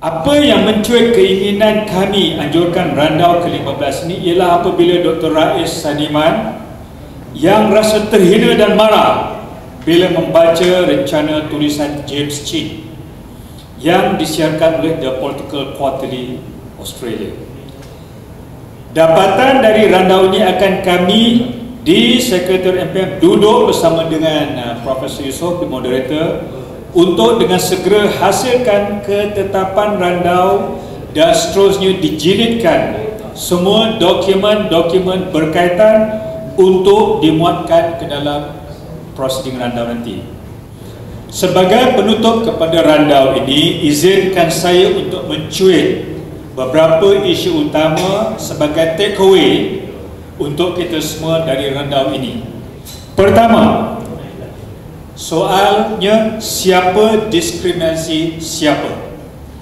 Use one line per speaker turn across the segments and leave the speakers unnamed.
Apa yang mencuit keinginan kami anjurkan randau ke-15 ini ialah apabila Dr. Rais Saniman yang rasa terhina dan marah bila membaca rencana tulisan James Chin yang disiarkan oleh The Political Quarterly Australia. Dapatan dari randau ini akan kami di Sekretariat MPM duduk bersama dengan Profesor Yusof, the moderator, untuk dengan segera hasilkan ketetapan randau dan seterusnya dijilidkan semua dokumen-dokumen berkaitan untuk dimuatkan ke dalam prosiding randau nanti. Sebagai penutup kepada randau ini, izinkan saya untuk mencuit beberapa isu utama sebagai take away untuk kita semua dari randau ini. Pertama, soalnya siapa diskriminasi siapa?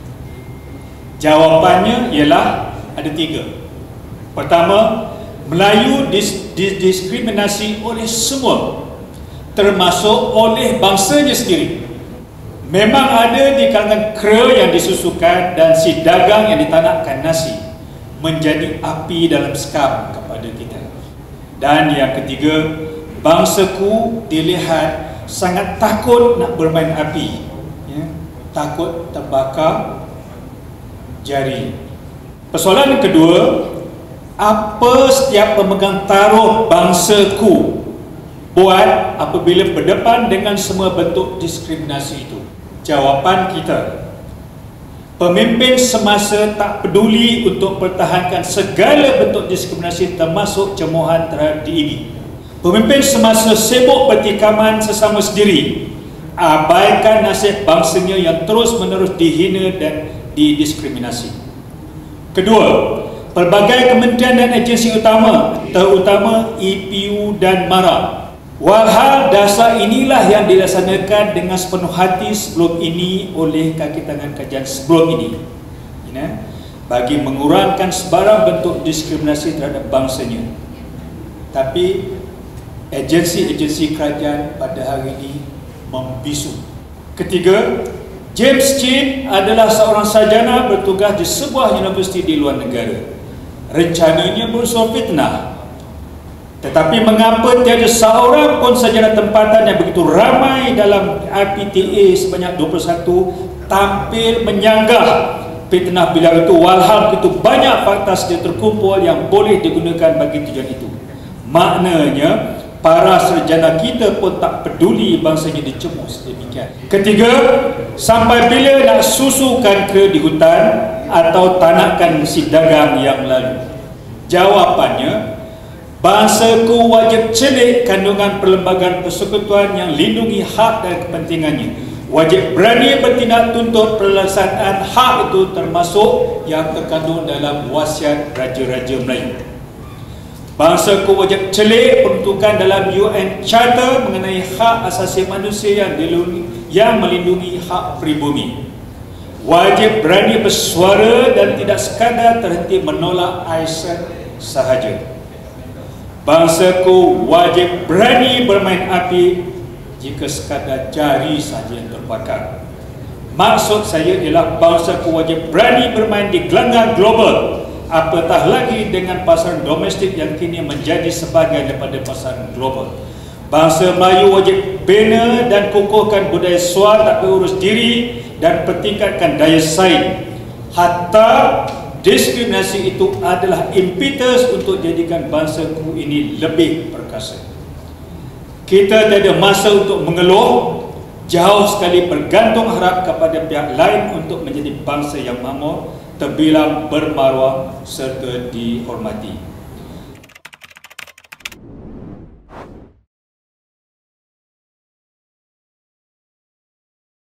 Jawapannya ialah ada 3. Pertama, Melayu diskriminasi oleh semua, termasuk oleh bangsanya sendiri. Memang ada di kalangan kera yang disusukan dan si dagang yang ditanakkan nasi menjadi api dalam sekam kepada kita. Dan yang ketiga, bangsaku dilihat sangat takut nak bermain api, ya, takut terbakar jari. Persoalan yang kedua, apa setiap pemegang taruh bangsaku buat apabila berdepan dengan semua bentuk diskriminasi itu? Jawapan kita, pemimpin semasa tak peduli untuk pertahankan segala bentuk diskriminasi termasuk cemohan terhadap DEB. Pemimpin semasa sibuk bertikaman sesama sendiri, abaikan nasib bangsanya yang terus menerus dihina dan didiskriminasi. Kedua, pelbagai kementerian dan agensi utama, terutama EPU dan MARA, walhal dasar inilah yang dilaksanakan dengan sepenuh hati sebelum ini oleh kaki tangan kajian sebelum ini, ya, bagi mengurangkan sebarang bentuk diskriminasi terhadap bangsanya. Tapi agensi-agensi kerajaan pada hari ini membisu. Ketiga, James Chin adalah seorang sarjana bertugas di sebuah universiti di luar negara. Rencananya berunsur fitnah. Tetapi mengapa tiada seorang pun sarjana tempatan yang begitu ramai dalam IPTA sebanyak 21 tampil menyanggah fitnah beliau itu, walhal begitu banyak fakta sedia terkumpul yang boleh digunakan bagi tujuan itu. Maknanya para sarjana kita pun tak peduli bangsanya dicemus demikian. Ketiga, sampai bila nak susukan kera di hutan atau tanakan si dagang yang lalu? Jawapannya, bangsaku wajib celik kandungan perlembagaan persekutuan yang lindungi hak dan kepentingannya. Wajib berani bertindak tuntut pelaksanaan hak itu, termasuk yang terkandung dalam wasiat Raja-Raja Melayu. Bangsaku wajib celik peruntukan dalam UN Charter mengenai hak asasi manusia yang melindungi hak pribumi. Wajib berani bersuara dan tidak sekadar terhenti menolak ASEAN sahaja. Bangsaku wajib berani bermain api jika sekadar jari sahaja yang terbakar. Maksud saya ialah bangsaku wajib berani bermain di gelanggang global, apatah lagi dengan pasaran domestik yang kini menjadi sebahagian daripada pasaran global. Bangsa Melayu wajib bina dan kukuhkan budaya suar tak berurus diri dan pertingkatkan daya saing. Hatta diskriminasi itu adalah impetus untuk jadikan bangsaku ini lebih perkasa. Kita tiada masa untuk mengeluh, jauh sekali bergantung harap kepada pihak lain untuk menjadi bangsa yang makmur, terbilang bermaruah serta dihormati.